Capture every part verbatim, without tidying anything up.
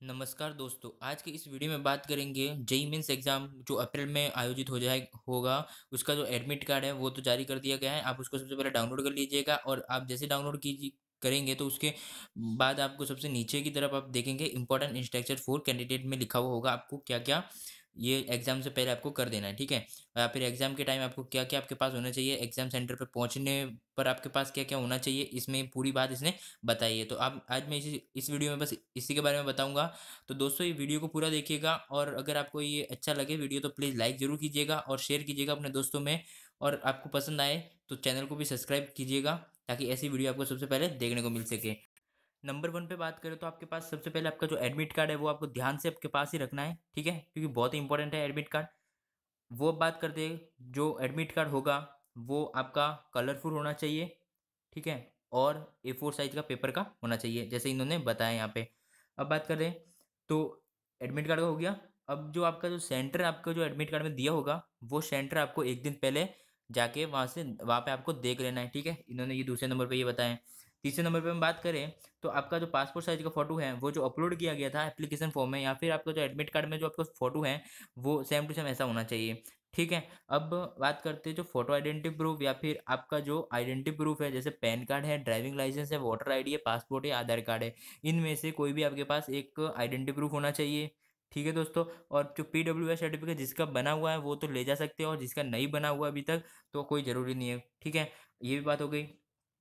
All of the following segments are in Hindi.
नमस्कार दोस्तों, आज की इस वीडियो में बात करेंगे जेईई मेंस एग्ज़ाम जो अप्रैल में आयोजित हो जाए होगा। उसका जो एडमिट कार्ड है वो तो जारी कर दिया गया है। आप उसको सबसे पहले डाउनलोड कर लीजिएगा और आप जैसे डाउनलोड कीजिए करेंगे तो उसके बाद आपको सबसे नीचे की तरफ आप देखेंगे इंपॉर्टेंट इंस्ट्रक्शन फॉर कैंडिडेट में लिखा हुआ होगा आपको क्या-क्या ये एग्ज़ाम से पहले आपको कर देना है, ठीक है? या फिर एग्ज़ाम के टाइम आपको क्या-क्या आपके पास होना चाहिए, एग्ज़ाम सेंटर पे पहुँचने पर आपके पास क्या-क्या होना चाहिए, इसमें पूरी बात इसने बताई है। तो अब आज मैं इसी इस वीडियो में बस इसी के बारे में बताऊँगा। तो दोस्तों ये वीडियो को पूरा देखिएगा और अगर आपको ये अच्छा लगे वीडियो तो प्लीज़ लाइक ज़रूर कीजिएगा और शेयर कीजिएगा अपने दोस्तों में और आपको पसंद आए तो चैनल को भी सब्सक्राइब कीजिएगा ताकि ऐसी वीडियो आपको सबसे पहले देखने को मिल सके। नंबर वन पे बात करें तो आपके पास सबसे पहले आपका जो एडमिट कार्ड है वो आपको ध्यान से आपके पास ही रखना है, ठीक है? क्योंकि बहुत ही इंपॉर्टेंट है एडमिट कार्ड। वो बात करते हैं जो एडमिट कार्ड होगा वो आपका कलरफुल होना चाहिए, ठीक है? और ए फोर साइज़ का पेपर का होना चाहिए जैसे इन्होंने बताया यहाँ पे। अब बात करें तो एडमिट कार्ड का हो गया। अब जो आपका जो सेंटर आपका जो एडमिट कार्ड में दिया होगा वो सेंटर आपको एक दिन पहले जाके वहाँ से वहाँ पे आपको देख लेना है, ठीक है? इन्होंने ये दूसरे नंबर पे ये बताया है। तीसरे नंबर पे हम बात करें तो आपका जो पासपोर्ट साइज़ का फ़ोटो है वो जो अपलोड किया गया था एप्लीकेशन फॉर्म में या फिर आपका जो एडमिट कार्ड में जो आपका फ़ोटो है वो सेम टू सेम ऐसा होना चाहिए, ठीक है? अब बात करते हैं जो फ़ोटो आइडेंटिटी प्रूफ़ या फिर आपका जो आइडेंटिटी प्रूफ़ है जैसे पैन कार्ड है, ड्राइविंग लाइसेंस है, वोटर आईडी है, पासपोर्ट है, आधार कार्ड है। इनमें से कोई भी आपके पास एक आइडेंटिटी प्रूफ़ होना चाहिए, ठीक है दोस्तों? और जो पीडब्ल्यूएस सर्टिफ़िकेट जिसका बना हुआ है वो तो ले जा सकते हो और जिसका नहीं बना हुआ अभी तक तो कोई ज़रूरी नहीं है, ठीक है? ये भी बात हो गई।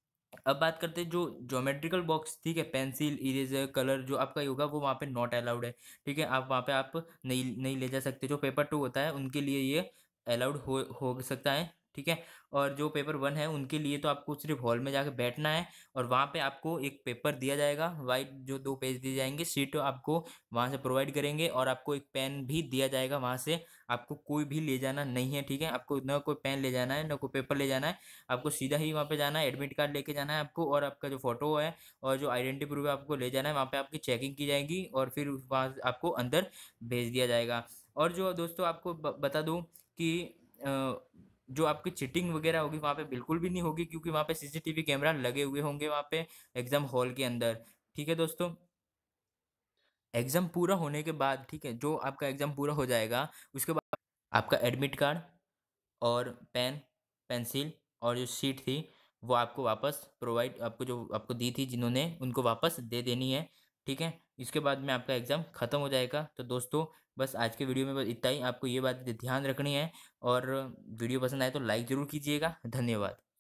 अब बात करते हैं जो ज्योमेट्रिकल बॉक्स, ठीक है? पेंसिल, इरेज़र, कलर जो आपका ये होगा वो वहाँ पे नॉट अलाउड है, ठीक है? आप वहाँ पे आप नहीं नहीं ले जा सकते। जो पेपर टू होता है उनके लिए ये अलाउड हो हो सकता है, ठीक है? और जो पेपर वन है उनके लिए तो आपको सिर्फ़ हॉल में जाके बैठना है और वहाँ पे आपको एक पेपर दिया जाएगा, व्हाइट जो दो पेज दिए जाएँगे, शीट आपको वहाँ से प्रोवाइड करेंगे और आपको एक पेन भी दिया जाएगा वहाँ से। आपको कोई भी ले जाना नहीं है, ठीक है? आपको ना कोई पेन ले जाना है, ना कोई पेपर ले जाना है। आपको सीधा ही वहाँ पे जाना है, एडमिट कार्ड लेके जाना है आपको और आपका जो फ़ोटो है और जो आइडेंटिटी प्रूफ़ है आपको ले जाना है, वहाँ पे आपकी चेकिंग की जाएगी और फिर वहाँ से आपको अंदर भेज दिया जाएगा। और जो दोस्तों आपको ब बता दूँ कि अ, जो आपकी चीटिंग वग़ैरह होगी वहाँ पे बिल्कुल भी नहीं होगी क्योंकि वहाँ पे सीसीटीवी कैमरा लगे हुए होंगे वहाँ पे एग्ज़ाम हॉल के अंदर। ठीक है दोस्तों? एग्ज़ाम पूरा होने के बाद, ठीक है, जो आपका एग्ज़ाम पूरा हो जाएगा, उसके बाद आपका एडमिट कार्ड और पेन, पेंसिल और जो शीट थी, वो आपको वापस प्रोवाइड आपको जो आपको दी थी जिन्होंने, उनको वापस दे देनी है, ठीक है? इसके बाद में आपका एग्ज़ाम खत्म हो जाएगा। तो दोस्तों, बस आज के वीडियो में बस इतना ही। आपको ये बात ध्यान रखनी है और वीडियो पसंद आए तो लाइक ज़रूर कीजिएगा। धन्यवाद।